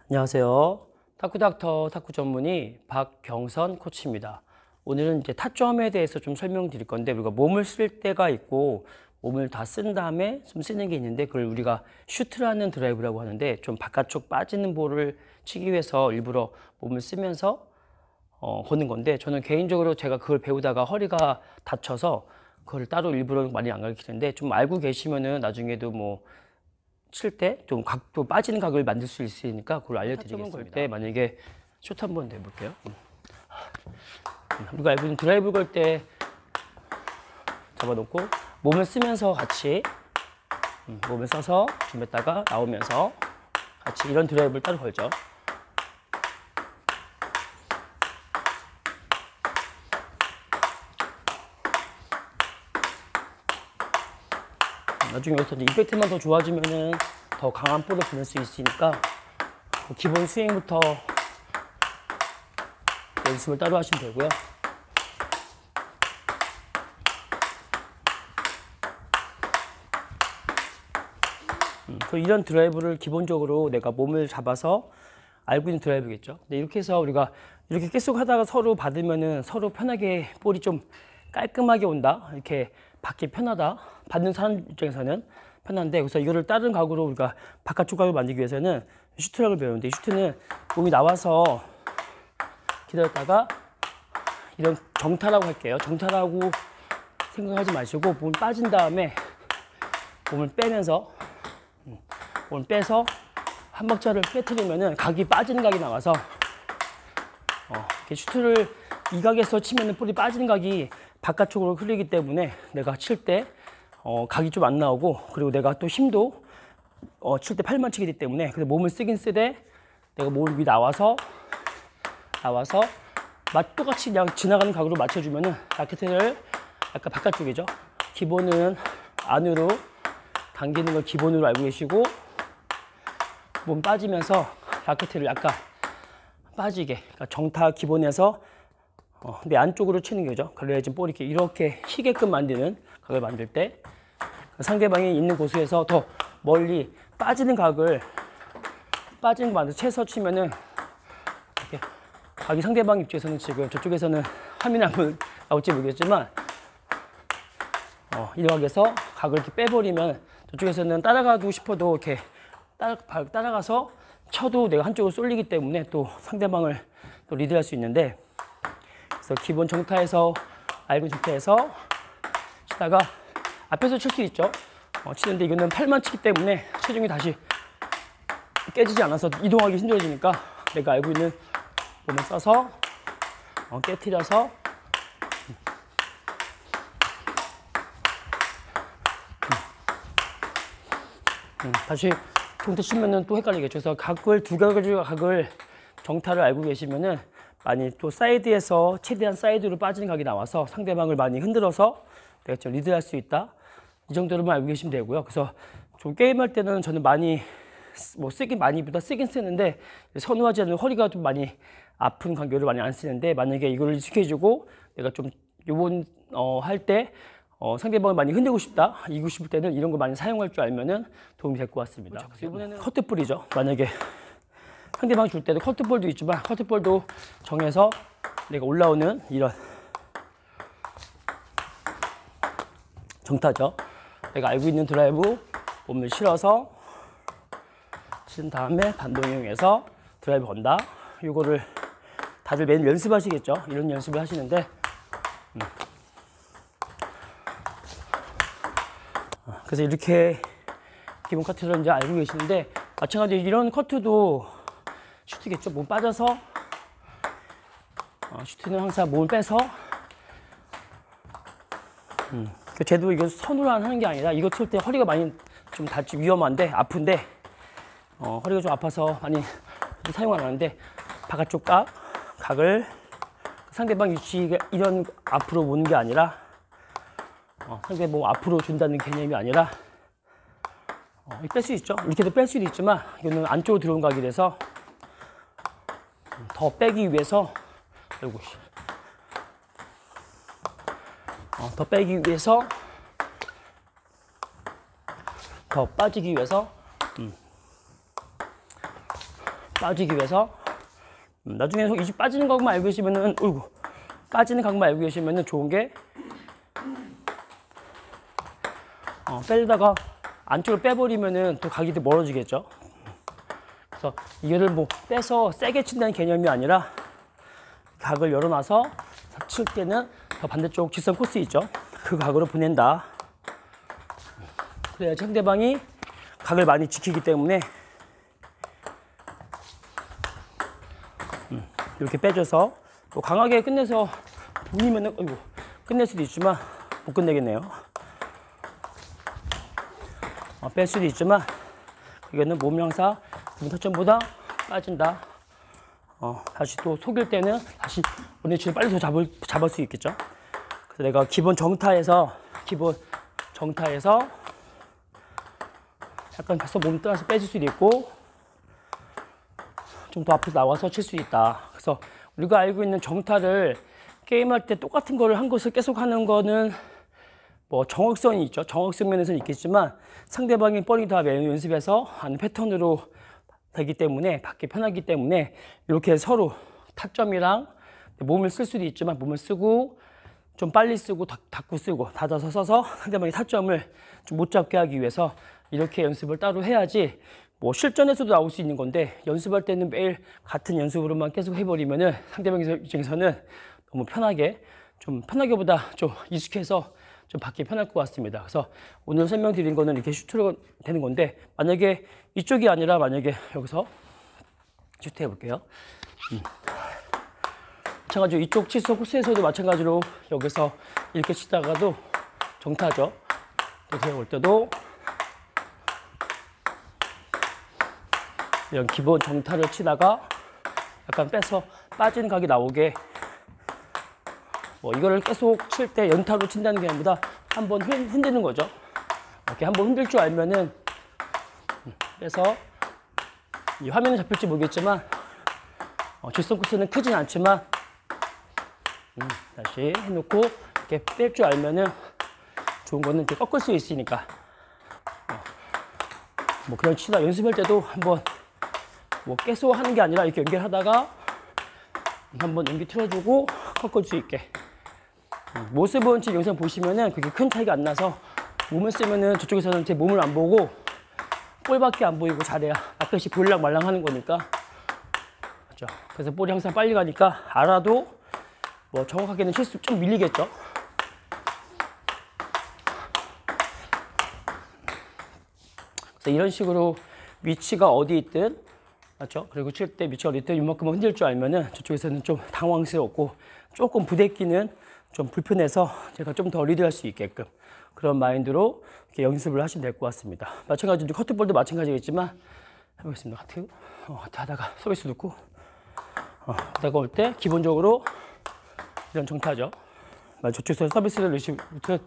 안녕하세요. 탁구닥터 탁구 전문의 박경선 코치입니다. 오늘은 이제 타점에 대해서 좀 설명드릴 건데, 우리가 몸을 쓸 때가 있고 몸을 다 쓴 다음에 좀 쓰는 게 있는데, 그걸 우리가 슈트라는 드라이브라고 하는데, 좀 바깥쪽 빠지는 볼을 치기 위해서 일부러 몸을 쓰면서 거는 건데, 저는 개인적으로 제가 그걸 배우다가 허리가 다쳐서 그걸 따로 일부러 많이 안 가르치는데, 좀 알고 계시면은 나중에도 뭐 칠 때 좀 각도 빠지는 각을 만들 수 있으니까 그걸 알려드리겠습니다. 걸 때 만약에 숏 한번 내볼게요. 우리가 알고 있는 드라이브 걸 때 잡아놓고 몸을 쓰면서 같이 몸을 써서 준비했다가 나오면서 같이 이런 드라이브를 따로 걸죠. 나중에 여기서 이제 임팩트만 더 좋아지면은 더 강한 볼을 보낼 수 있으니까 기본 스윙부터 연습을 따로 하시면 되고요. 이런 드라이브를 기본적으로 내가 몸을 잡아서 알고 있는 드라이브겠죠. 근데 이렇게 해서 우리가 이렇게 계속 하다가 서로 받으면은 서로 편하게 볼이 좀 깔끔하게 온다, 이렇게 받기 편하다, 받는 사람 입장에서는 편한데, 그래서 이거를 다른 각으로 우리가 바깥쪽 각을 만들기 위해서는 슈트락을 배우는데, 이 슈트는 몸이 나와서 기다렸다가 이런 정타라고 할게요. 정타라고 생각하지 마시고 몸 빠진 다음에 몸을 빼면서 몸을 빼서 한 박자를 깨트리면은 각이 빠지는 각이 나와서 이렇게 슈트를 이 각에서 치면은 볼이 빠지는 각이 바깥쪽으로 흘리기 때문에 내가 칠 때 각이 좀 안 나오고, 그리고 내가 또 힘도 칠 때 팔만 치기 되기 때문에, 근데 몸을 쓰긴 쓰되 내가 몸이 나와서 똑같이 그냥 지나가는 각으로 맞춰주면은 라켓을 약간 바깥쪽이죠. 기본은 안으로 당기는 걸 기본으로 알고 계시고, 몸 빠지면서 라켓을 약간 빠지게, 그러니까 정타 기본에서 내 안쪽으로 치는 거죠. 그래야지 볼이 이렇게 휘게끔 만드는 각을 만들 때 상대방이 있는 곳에서 더 멀리 빠지는 각을 만들어서 채서 치면은 이렇게 각이 상대방 입장에서는, 지금 저쪽에서는 화면이 안 나올지 모르겠지만 이 각에서 각을 이렇게 빼버리면 저쪽에서는 따라가고 싶어도 이렇게 따라가서 쳐도 내가 한쪽으로 쏠리기 때문에 또 상대방을 또 리드할 수 있는데, 그래서 기본 정타에서 알고 정타에서 치다가 앞에서 칠 수 있죠. 치는데 이거는 팔만 치기 때문에 체중이 다시 깨지지 않아서 이동하기 힘들어지니까 내가 알고 있는 몸을 써서 깨트려서 다시 정타 치면은 또 헷갈리겠죠. 그래서 두 각을 정타를 알고 계시면은 많이 또 사이드에서 최대한 사이드로 빠지는 각이 나와서 상대방을 많이 흔들어서 내가 좀 리드할 수 있다, 이 정도로만 알고 계시면 되고요. 그래서 좀 게임할 때는 저는 많이 많이보다 쓰긴 쓰는데, 선호하지 않는 허리가 좀 많이 아픈 관계를 많이 안 쓰는데, 만약에 이걸 익숙해지고 내가 좀 요번 할 때 상대방을 많이 흔들고 싶다, 이기고 싶을 때는 이런 거 많이 사용할 줄 알면은 도움이 될 것 같습니다. 그렇죠. 이번에는 커트볼이죠. 만약에 상대방이 줄 때도 커트볼도 있지만, 커트볼도 정해서 내가 올라오는 이런 정타죠. 내가 알고 있는 드라이브 몸을 실어서 친 다음에 반동 이용해서 드라이브 건다. 이거를 다들 매일 연습하시겠죠. 이런 연습을 하시는데, 그래서 이렇게 기본 커트를 이제 알고 계시는데, 마찬가지로 이런 커트도 슈트겠죠. 몸 빠져서 슈트는 항상 몸을 빼서 쟤도 이거 선으로 하는 게 아니라, 이거 칠 때 허리가 많이 좀 다치 위험한데, 아픈데 허리가 좀 아파서 많이 사용 안 하는데, 바깥쪽 각을 상대방 위치 이런 앞으로 오는 게 아니라 상대방 앞으로 준다는 개념이 아니라 뺄 수 있죠. 이렇게도 뺄 수도 있지만 이거는 안쪽으로 들어온 각이 돼서 더 빼기 위해서, 더 빼기 위해서, 더 빠지기 위해서 빠지기 위해서 나중에 이제 빠지는 것만 알고 계시면은 어이구 빠지는 각만 알고 계시면은 좋은 게 빼다가 안쪽으로 빼버리면은 또 각이 더 멀어지겠죠. 그래서 이거를 뭐 빼서 세게 친다는 개념이 아니라 각을 열어놔서 칠 때는 더 반대쪽 직선 코스 있죠. 그 각으로 보낸다. 그래야 상대방이 각을 많이 지키기 때문에 이렇게 빼줘서 또 강하게 끝내서 보이면은 어이구 끝낼 수도 있지만 못 끝내겠네요. 뺄 수도 있지만 이거는 몸량사 타점보다 빠진다. 다시 또 속일 때는 다시 원위치를 빨리 더 잡을 수 있겠죠. 그래서 내가 기본 정타에서 약간 가서 몸 따라서 빼줄 수도 있고 좀 더 앞으로 나와서 칠 수 있다. 그래서 우리가 알고 있는 정타를 게임할 때 똑같은 거를 한 것을 계속 하는 거는 뭐 정확성이 있죠. 정확성 면에서는 있겠지만 상대방이 뻔히 다 매우 연습해서 하는 패턴으로 되기 때문에 받기 편하기 때문에 이렇게 서로 타점이랑 몸을 쓸 수도 있지만 몸을 쓰고 좀 빨리 쓰고 닫고 쓰고 닫아서 써서 상대방의 타점을 좀 못 잡게 하기 위해서 이렇게 연습을 따로 해야지 뭐 실전에서도 나올 수 있는 건데 연습할 때는 매일 같은 연습으로만 계속 해버리면은 상대방 입장에서는 너무 편하게 편하게보다 좀 익숙해서 좀 받기 편할 것 같습니다. 그래서 오늘 설명드린 거는 이렇게 슈트로 되는 건데 만약에 이쪽이 아니라 만약에 여기서 슈트 해볼게요. 마찬가지로 이쪽 치수 코스에서도 마찬가지로 여기서 이렇게 치다가도 정타죠. 이렇게 올 때도 이런 기본 정타를 치다가 약간 빼서 빠진 각이 나오게 뭐 이거를 계속 칠 때 연타로 친다는 게 아니라 한번 흔드는 거죠. 이렇게 한번 흔들 줄 알면은 빼서 이 화면에 잡힐지 모르겠지만 직선 코스는 크진 않지만 다시 해놓고 이렇게 뺄 줄 알면은 좋은 거는 이렇게 꺾을 수 있으니까 뭐 그냥 치다 연습할 때도 한번 뭐 계속 하는 게 아니라 이렇게 연결하다가 한번 연기 틀어주고 꺾을 수 있게 모습은 지금 영상 보시면은 그게 큰 차이가 안 나서 몸을 쓰면은 저쪽에서는 제 몸을 안 보고 볼밖에 안 보이고 잘해야 앞에시 보일랑 말랑 하는 거니까 그렇죠. 그래서 볼이 항상 빨리 가니까 알아도 뭐 정확하게는 실수 좀 밀리겠죠. 그래서 이런 식으로 위치가 어디 있든 맞죠? 그리고 칠 때 위치가 어디 있든 이만큼 흔들 줄 알면은 저쪽에서는 좀 당황스럽고 조금 부대끼는 좀 불편해서 제가 좀 더 리드할 수 있게끔 그런 마인드로 이렇게 연습을 하시면 될 것 같습니다. 마찬가지로 커트볼도 마찬가지겠지만 해보겠습니다. 하트 하다가 서비스 넣고 하다가 올 때 기본적으로 이런 정타죠. 저쪽에서 서비스를 넣으시면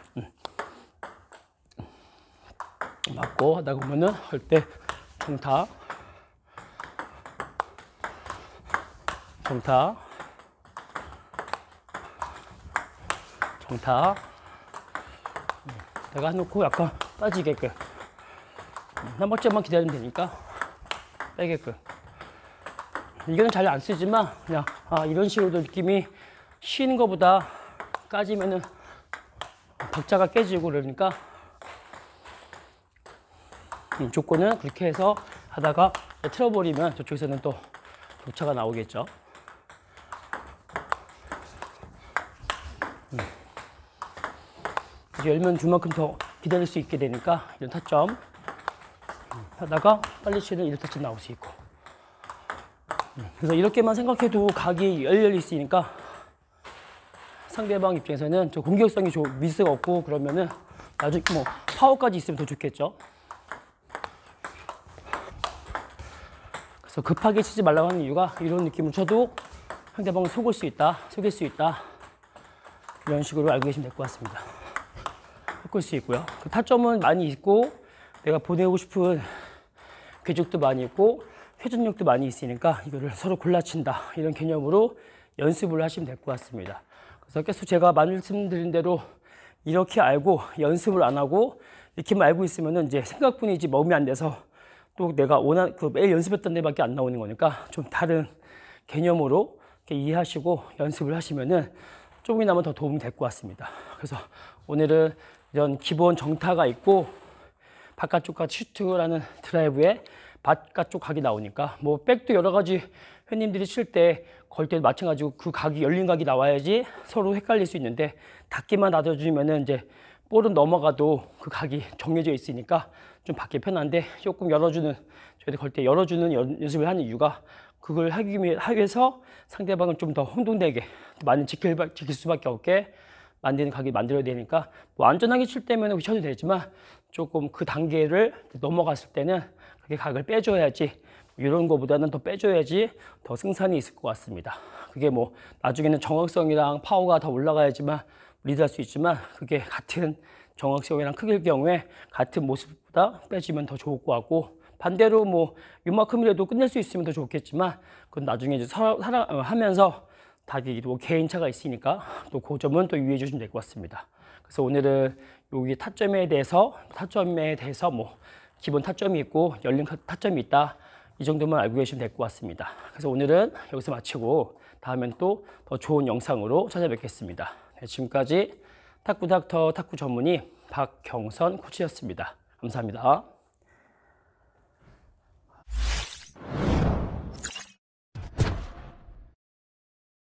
맞고 하다가 보면은 할 때 정타 내가 해놓고 약간 빠지게끔 한 번째만 기다리면 되니까 빼게끔 이거는 잘 안 쓰지만 그냥 이런 식으로도 느낌이 쉬는 것보다 까지면은 박자가 깨지고 그러니까 조건은 그렇게 해서 하다가 틀어버리면 저쪽에서는 또 격차가 나오겠죠. 열면 주만큼 더 기다릴 수 있게 되니까 이런 타점 하다가 빨리 치는 이런 타점 나올 수 있고 그래서 이렇게만 생각해도 각이 열려 있으니까 상대방 입장에서는 저 공격성이 미스가 없고 그러면은 나중에 뭐 파워까지 있으면 더 좋겠죠. 그래서 급하게 치지 말라고 하는 이유가 이런 느낌을 쳐도 상대방을 속일 수 있다 이런 식으로 알고 계시면 될 것 같습니다. 꺾을 수 있고요. 그 타점은 많이 있고 내가 보내고 싶은 궤적도 많이 있고 회전력도 많이 있으니까 이거를 서로 골라친다 이런 개념으로 연습을 하시면 될 것 같습니다. 그래서 계속 제가 말씀드린 대로 이렇게 알고 연습을 안 하고 이렇게만 알고 있으면은 이제 생각뿐이지 몸이 안 돼서 또 내가 원한 그 매일 연습했던 데밖에 안 나오는 거니까 좀 다른 개념으로 이렇게 이해하시고 연습을 하시면은 조금이나마 더 도움이 될 것 같습니다. 그래서 오늘은 이런 기본 정타가 있고 바깥쪽과 슈트라는 드라이브에 바깥쪽 각이 나오니까 뭐 백도 여러 가지 회원님들이 칠 때 걸 때도 마찬가지고 그 각이 열린 각이 나와야지 서로 헷갈릴 수 있는데 닫기만 닫아주면은 이제 볼은 넘어가도 그 각이 정해져 있으니까 좀 받기 편한데 조금 열어주는 저희들 걸 때 열어주는 연습을 하는 이유가 그걸 하기 위해서 상대방을 좀 더 혼동되게 많이 지킬 수밖에 없게 만드는 각이 만들어야 되니까 뭐 안전하게 칠 때면 쳐도 되지만 조금 그 단계를 넘어갔을 때는 그게 각을 빼줘야지 이런 거보다는 더 빼줘야지 더 승산이 있을 것 같습니다. 그게 뭐 나중에는 정확성이랑 파워가 더 올라가야지만 리드할 수 있지만 그게 같은 정확성이랑 크기일 경우에 같은 모습보다 빼주면 더 좋을 것 같고 반대로 뭐 이만큼이라도 끝낼 수 있으면 더 좋겠지만 그건 나중에 이제 하면서 닭이 또 개인차가 있으니까 또 그 점은 또 유의해 주시면 될 것 같습니다. 그래서 오늘은 여기 타점에 대해서 뭐 기본 타점이 있고 열린 타점이 있다 이 정도만 알고 계시면 될 것 같습니다. 그래서 오늘은 여기서 마치고 다음엔 또 더 좋은 영상으로 찾아뵙겠습니다. 네, 지금까지 탁구 닥터 탁구 전문의 박경선 코치였습니다. 감사합니다.